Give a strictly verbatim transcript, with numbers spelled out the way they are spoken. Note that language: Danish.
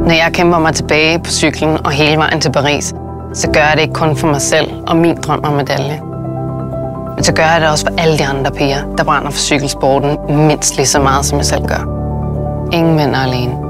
Når jeg kæmper mig tilbage på cyklen og hele vejen til Paris, så gør jeg det ikke kun for mig selv og min drøm om medalje. Men så gør jeg det også for alle de andre piger, der brænder for cykelsporten mindst lige så meget, som jeg selv gør. Ingen vinder alene.